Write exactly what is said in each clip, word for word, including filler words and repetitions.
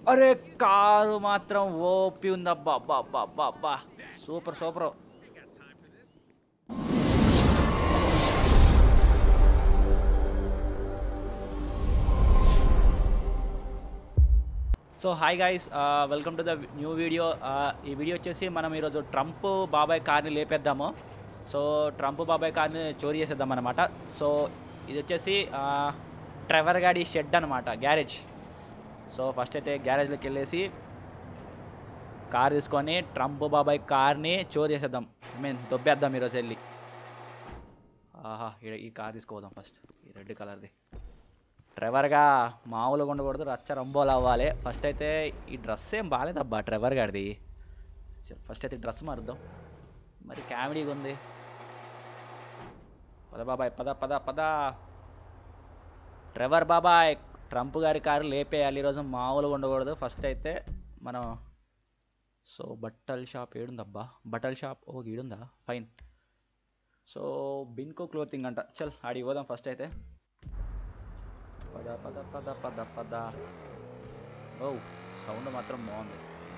అరే కారు మాత్రం ఓపి ఉందబ్బా అబ్బా అబ్బా అబ్బా అబ్బా super super. So hi guys, welcome to the new video. ఈ వీడియో వచ్చేసి మనం ఈరోజు ట్రంప్ బాబాయ్ కార్ని లేపేద్దాము. సో ట్రంప్ బాబాయ్ కార్ని చోరీ చేసేద్దాం అనమాట. సో ఇది వచ్చేసి ట్రెవర్ గాడి షెడ్ అనమాట, గ్యారేజ్. సో ఫస్ట్ అయితే గ్యారేజ్లోకి వెళ్ళేసి కార్ తీసుకొని ట్రంప్ బాబాయ్ కార్ని చోరీ చేసేద్దాం. ఐ మీన్ దొబ్బేద్దాం ఈరోజు వెళ్ళి. ఆహా, ఈ కార్ తీసుకోదాం ఫస్ట్, ఈ రెడ్ కలర్ది. ట్రెవర్గా మామూలుగా ఉండకూడదు, రచ్చ రంబోలు అవ్వాలి. ఫస్ట్ అయితే ఈ డ్రెస్ ఏం బాగాలేదబ్బా ట్రెవర్ గారిది. ఫస్ట్ అయితే డ్రెస్ మారుద్దాం, మరి కామెడీగా ఉంది. పద బాబాయ్, పద పద పద. ట్రెవర్ బాబాయ్, ట్రంప్ గారి కారు లేపేయాలి ఈరోజు, మామూలుగా ఉండకూడదు. ఫస్ట్ అయితే మనం సో బట్టల షాప్ ఏడుందబ్బా, బట్టల షాప్ ఓ ఈడుందా, ఫైన్. సో బిన్కో క్లోతింగ్ అంట, చల్ ఆడికి పోదాం ఫస్ట్ అయితే. పద పద పద పద పద. ఓ సౌండ్ మాత్రం బాగుంది.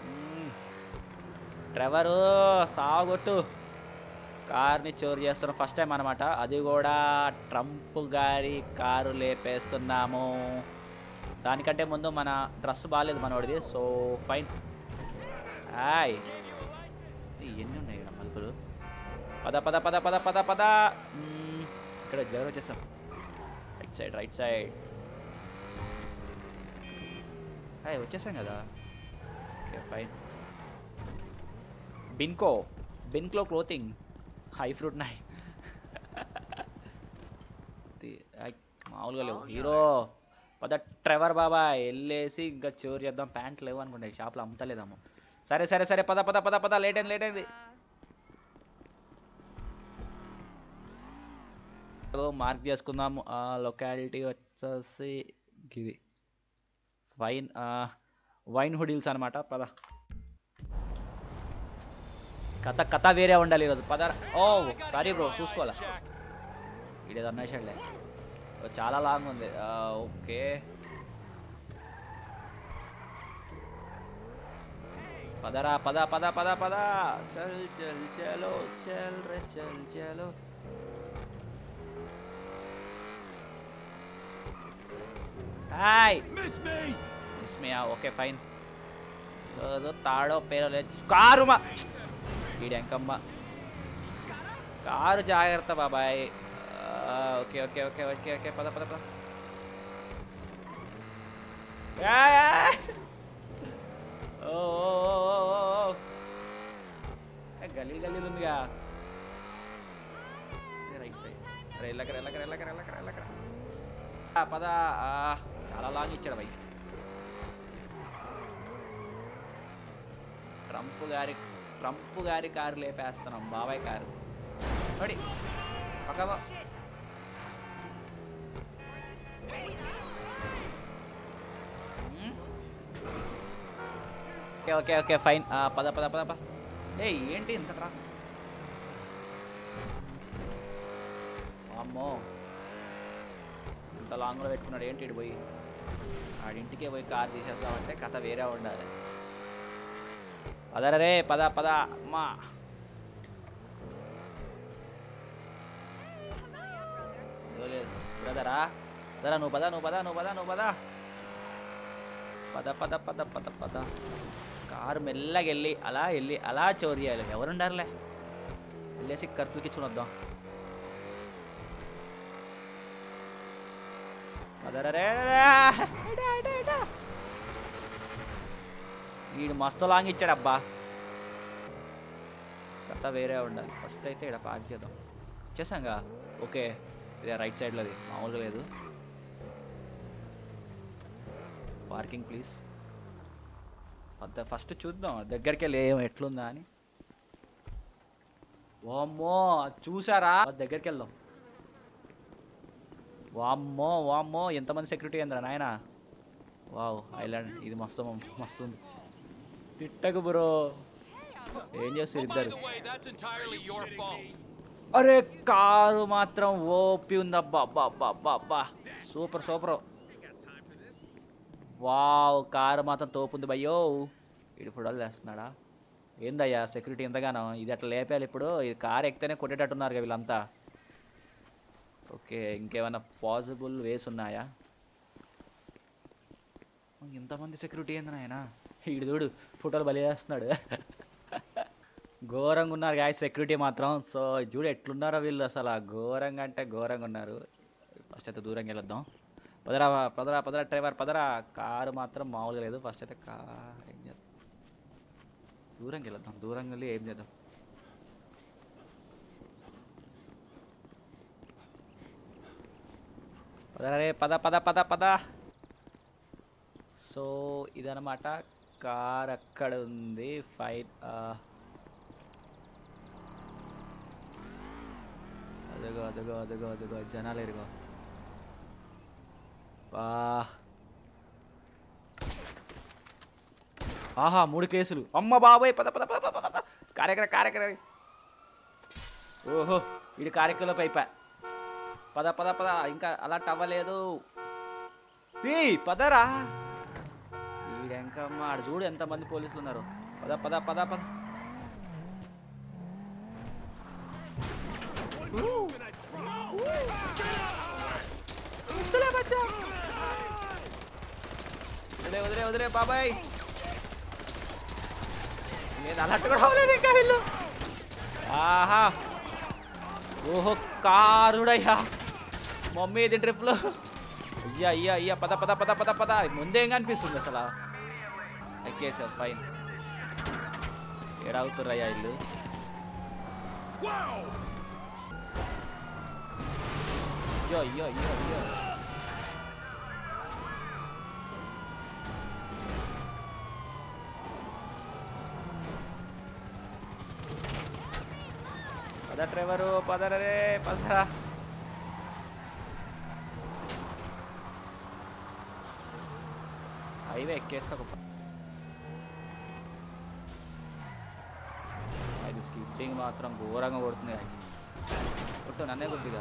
ట్రెవరు సాగొట్టు, కార్ని చోరీ చేస్తున్నాం ఫస్ట్ టైం అనమాట, అది కూడా ట్రంప్ గారి కారు లేపేస్తున్నాము. దానికంటే ముందు మన డ్రెస్ బాగాలేదు మనోడిది, సో ఫైన్. హాయ్, ఎన్ని ఉన్నాయి ఇక్కడ మలుపులు. పద పద పద పద పద పద. ఇక్కడ జగన్ వచ్చేస్తాం, right side right side. Hi వచ్చేసాం కదా, ఓకే ఫైన్. బిన్కో బిన్క్లో క్లోతింగ్ హై ఫ్రూట్ నై మామూలుగా లేవు హీరో. పద ట్రెవర్ బాబా వెళ్ళేసి ఇంకా చోరు చేద్దాం. ప్యాంట్ లేవు అనుకుంటా ఈ షాప్లో, అమ్ముతలేదాము. సరే సరే సరే పద పద పద పద. లేట్ అయింది లేట్ అయింది. మార్క్ చేసుకుందాం. లొకాలిటీ వచ్చేసి ఇది వైన్ వైన్ హుడిల్స్ అనమాట. పద, కథ కథ వేరే ఉండాలి ఈరోజు. పద. ఓ సారీ బ్రో, చూసుకోవాలా ఇదేదో అన్నేషన్లే, చాలా లాంగ్ ఉంది. ఓకే పదరా, పద పద పద పద. చల్ చల్ చలో చల్ రే చల్ చలో. Hi miss me, okay fine. తాడో పేరో లేదు, కారు మా ఈడెంకమ్మ. కారు జాగ్రత్త బాబాయ్. Okay okay okay okay okay పద పద పద. ఓ గల్లీ గల్లీలు ఉందిగా, రైట్ సైడ్. అరే వెళ్ళకరా వెళ్ళకరా వెళ్ళకరా వెళ్ళకరా వెళ్ళకరా పద. చాలా లాంగ్ ఇచ్చాడు బై. ట్రంప్ గారి ట్రంప్ గారి కారు లేపేస్తున్నాం, బాబాయ్ కారు. రెడీ పక్కవా. Okay okay okay fine. పద పద పద పద. ఏ ఏంటి ఇంత ట్రా, అమ్మో ఇంత లాంగ్లో పెట్టుకున్నాడు ఏంటి ఇటు పోయి. ఆడింటికే పోయి కార్ తీసేస్తామంటే కథ వేరే ఉండాలి. పదరే పద పద అమ్మా. లేదు బ్రదరా, సరే నువ్వు పద నువ్వు పద నువ్వు పద నువ్వు పద పద పద పద పద పద. కారు మెల్లగా వెళ్ళి అలా వెళ్ళి అలా చోరీ చేయాలి. ఎవరుండారులే, వెళ్ళేసి ఖర్చులకి ఇచ్చుకుని వద్దాం. పదరే, వీడు మస్తు లాంగ్ ఇచ్చాడు అబ్బా, కథ వేరే ఉండాలి. ఫస్ట్ అయితే ఇక్కడ పార్క్ చేద్దాం. వచ్చేసాంగా, ఓకే ఇదే రైట్ సైడ్లోది, మామూలుగా లేదు. Parking please. అంత ఫస్ట్ చూద్దాం దగ్గరికి వెళ్ళి ఏం ఎట్లుందా అని. వామ్మో చూసారా, దగ్గరికి వెళ్దాం. వామ్మో వామ్మో ఎంతమంది సెక్యూరిటీ ఏంద్రా నాయన. వావ్ ఐలాండ్ ఇది మస్తు మస్తు ఉంది. తిట్టకు బ్రో, ఏం చేస్తారు ఇద్దరు. అరే కారు మాత్రం ఓపి ఉందబ్బా అబ్బా అబ్బా అబ్బా అబ్బా సూపర్ సూపర్. వావ్! కారు మాత్రం తోపుంది భయ్యో! ఈడు ఫోటోలు తీస్తున్నాడా? ఏందయ్యా సెక్యూరిటీ ఇంతగానో? ఇది అట్లా లేపేయాలి ఇప్పుడు. ఇది కారు ఎక్కితేనే కొట్టేటట్టున్నారుగా వీళ్ళంతా. ఓకే. ఇంకేమైనా పాసిబుల్ వేస్ ఉన్నాయా? ఇంతమంది సెక్యూరిటీ ఏంది నాయనా? ఈడు చూడు ఫోటోలు భలే చేస్తున్నాడు. ఘోరంగా ఉన్నారు గాయస్ సెక్యూరిటీ మాత్రం. సో చూడు ఎట్లున్నారో వీళ్ళు అసలు ఘోరంగా అంటే ఘోరంగా ఉన్నారు. ఫస్ట్ అయితే దూరంగా వెళ్దాం. పదరా పదరా పదరా డ్రైవర్ పదరా. కారు మాత్రం మామూలుగా లేదు. ఫస్ట్ అయితే కార్ ఏం చేద్దాం, దూరంగా వెళ్దాం. దూరంగా వెళ్ళి ఏం చేద్దాం. పదరా రే పద పద పద పద. సో ఇదనమాట కార్ అక్కడ ఉంది. ఫైట్ అదిగో అదిగో అదిగో అదిగో జనాలు ఎరుగో. వా ఆహా మూడు కేసులు. అమ్మ బాబాయ్ పద పద పద పద పద. కార్యక్రమ కార్యక్రమ ఓహో వీడి కార్యక్రమంలో పైపా. పద పద పద ఇంకా అలర్ట్ అవ్వలేదు. పీ పదరా. వీడెంకమ్మ ఆడు చూడు ఎంతమంది పోలీసులు ఉన్నారు. పద పద పద పద. వదిలే వదిలే వదిలే బాబాయ్. నేను అలర్ట్ కూడా అవ్వలేదు ఇంకా వీళ్ళు. ఆహా ఓహో కారుడయ్యా మమ్మీ ఇది ట్రిప్లో. అయ్యా అయ్యా అయ్యా పద పద పద పద పద. ముందేం కనిపిస్తుంది అసలు. ఎక్కేసారు ఫైన్. ఏడాగుతుర్రయ్యా ఇల్లు. అయ్యో అయ్యో అయ్యో అయ్యో. పద డ్రైవరు పదరే పదరా. హైవే ఎక్కేస్తా. అది స్కిప్పింగ్ మాత్రం ఘోరంగా కొడుతుంది. కొట్టు నన్నే కొద్దిగా.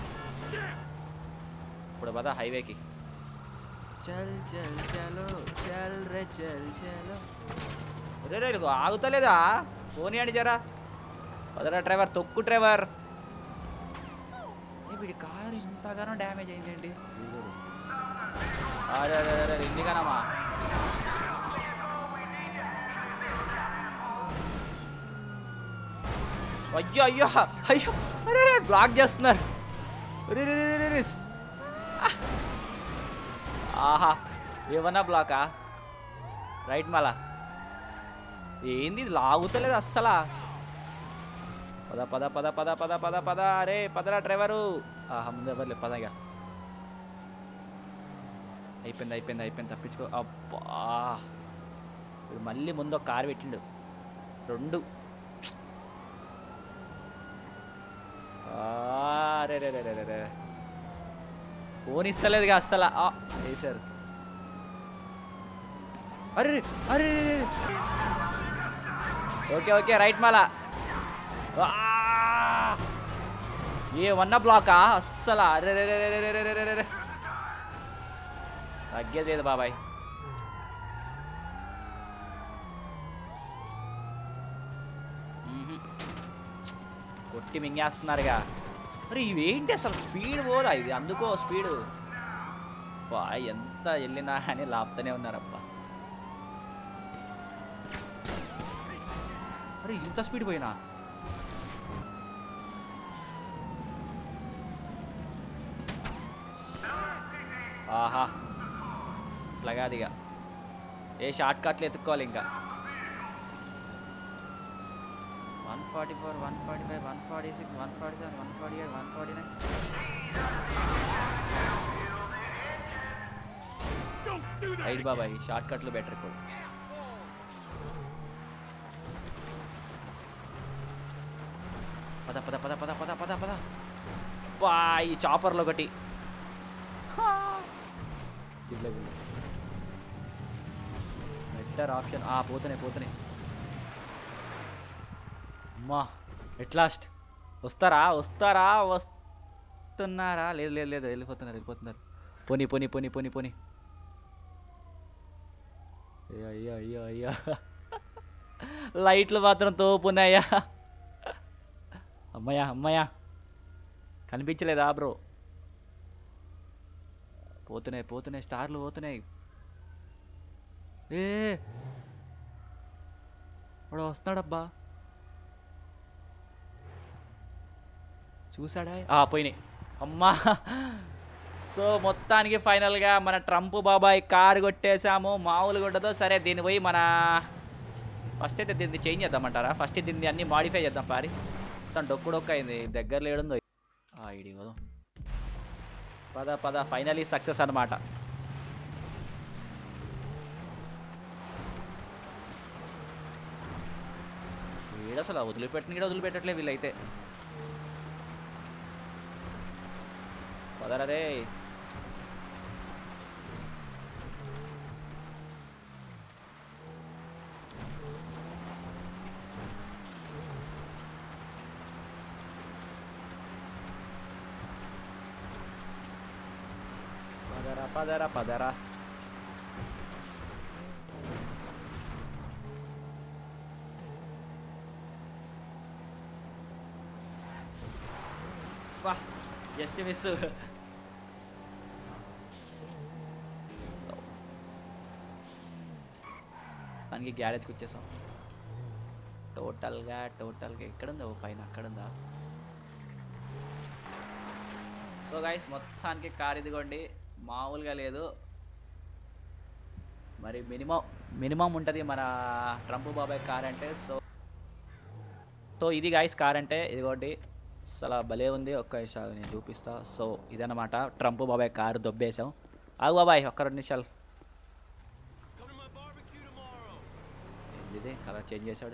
ఇప్పుడు పద హైవేకి. చల్ చల్ చలో చల్ రే చల్ చలో. రే రే ఆగుతలేదా? పోనీ అండి జరా. పదరా డ్రైవర్ తొక్కు డ్రైవర్. ఏ వీడి కారు ఇంతగానో డ్యామేజ్ అయిందండి. అరే అరే అరే ఎందుకనమ్మా. అయ్యో అయ్యో అయ్యో అరే రే బ్లాక్ చేస్తున్నారు. ఆహా ఏమన్నా బ్లాకా? రైట్ మళ్ళా ఏంది ఇది లాగుతలేదు అస్సలా. పద పద పద పద పద పద పద. అరే పదరా డ్రైవరు. ఆహా ముందు ఎవరు లేదు పదగా. అయిపోయింది అయిపోయింది అయిపోయింది తప్పించుకో. అబ్బా ఇప్పుడు మళ్ళీ ముందు ఒక కారు పెట్టిండు. రెండు. అరే రే రే రే రే ఫోన్ ఇస్తలేదుగా అస్సలు. వేసారు. అరే అరే ఓకే ఓకే రైట్ మళ్ళా. ఏమన్నా బ్లాకా అస్సలు. అరే రే రే రే తగ్గేది బాబాయ్. కొట్టి మింగేస్తున్నారుగా. మరి ఇవేంటి అసలు స్పీడ్ పోదా ఇది? అందుకో స్పీడు బా ఎంత వెళ్ళినా అని లాపుతూనే ఉన్నారబ్బా. మరి ఇంత స్పీడ్ పోయినా. ఆహా ఇట్లాగా అదిగా ఏ షార్ట్ కట్లు ఎత్తుక్కోవాలి ఇంకా. One forty four one forty five one forty six one forty seven one forty eight one forty nine. Right బాబాయ్ షార్ట్ కట్లు బెటర్ ఇప్పుడు. పద పద పద పద పద పద పద. బా ఈ చాపర్లో ఒకటి. Better option. పోతున్నాయి పోతున్నాయి. అమ్మా ఎట్ లాస్ట్ వస్తారా వస్తారా వస్తున్నారా? లేదు లేదు లేదు వెళ్ళిపోతున్నారు వెళ్ళిపోతున్నారు. పోనీ పోనీ పోనీ పోనీ పోనీ. అయ్యో అయ్యో అయ్యో అయ్యో లైట్లు మాత్రం తోపున్నాయా. అమ్మయ్యా అమ్మయ్యా కనిపించలేదా బ్రో? పోతున్నాయి పోతున్నాయి స్టార్లు పోతున్నాయి. ఏ వాడు వస్తున్నాడబ్బా. చూసాడా? ఆ పోయినాయి అమ్మా. సో మొత్తానికి ఫైనల్గా మన ట్రంప్ బాబాయ్ కారు కొట్టేసాము. మామూలుగా ఉండదు. సరే దీన్ని పోయి మన ఫస్ట్ అయితే దీన్ని చేంజ్ చేద్దామంటారా? ఫస్ట్ దీన్ని అన్ని మాడిఫై చేద్దాం. పారి మొత్తం డొక్కు డొక్క అయింది. దగ్గరలో ఏడుందో ఐడి కదా. పద పద ఫైనలీ సక్సెస్ అనమాట. వీడు అసలు వదిలిపెట్టిన కూడా వదిలిపెట్టట్లే వీళ్ళైతే. పదరా రే. పదరా పదరా పదరా. వా జస్ట్ మిస్. దానికి గ్యారేజ్కి వచ్చేసాం. టోటల్గా టోటల్గా ఎక్కడుందా? ఓ పైన అక్కడుందా? సో గైస్ మొత్తానికి కార్ ఇదిగోండి. మామూలుగా లేదు మరి. మినిమం మినిమం ఉంటుంది మన ట్రంప్ బాబాయ్ కార్ అంటే. సో సో ఇది గైస్ కార్ అంటే ఇదిగోండి. అసలు భలే ఉంది. ఒక్క నిమిషాలు నేను చూపిస్తా. సో ఇదన్నమాట ట్రంప్ బాబాయ్ కారు దొబ్బేసాం. ఆగు బాబాయ్ ఒక్క రెండు నిమిషాలు. ఇది కలర్ చేంజ్ చేశాడు.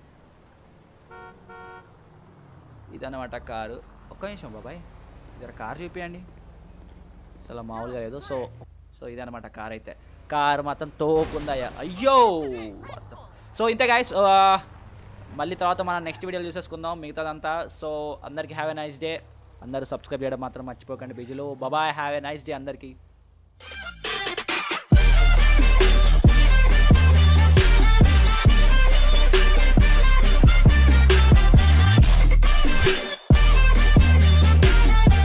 ఇదన్నమాట కారు. ఒక్క నిమిషం బాబాయ్ జర కార్ చూపించండి. అసలు మామూలుగా లేదు. సో సో ఇదన్నమాట కార్ అయితే. కార్ మాత్రం తోపుందయ్యా. అయ్యో. సో ఇంతే గాయస్. మళ్ళీ తర్వాత మనం నెక్స్ట్ వీడియోలో చూసేసుకుందాం మిగతాదంతా. సో అందరికీ హ్యావ్ ఎ నైస్ డే. అందరూ సబ్స్క్రైబ్ చేయడం మాత్రం మర్చిపోకండి. బిజీలో బాబాయ్. హ్యావ్ ఎ నైస్ డే అందరికీ.